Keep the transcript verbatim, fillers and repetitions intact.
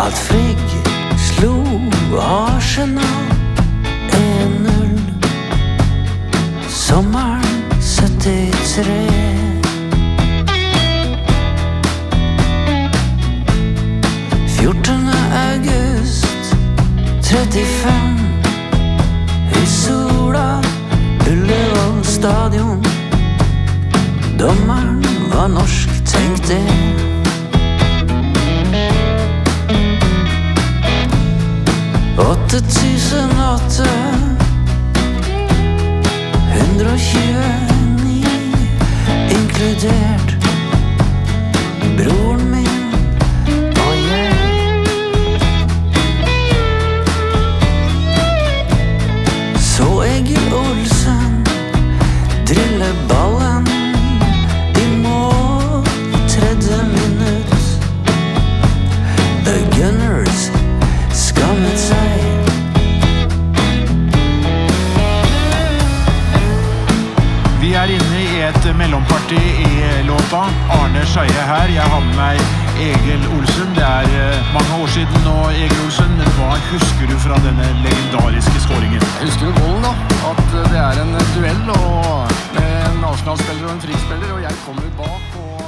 at Frigg slo Arsenal en null sommeren syttitre. fjortende august trettifem i sola Ullevål stadion. Dommeren var norsk, tenk det. åtte tusen åtte hundre og tjueni inkludert broren min og jeg. Så Egil Olsen drille ballen i mål tredje minutt. The Gunners skammet seg. Vi er inne i et mellomparti i låta. Arne Scheie her, jeg har med meg Egil Olsen. Det er mange år siden nå, Egil Olsen, men hva husker du fra denne legendariske skåringen? Jeg husker jo goalen da, at det er en duell og med en Arsenal-spiller og en Frigg-spiller, og jeg kommer bak og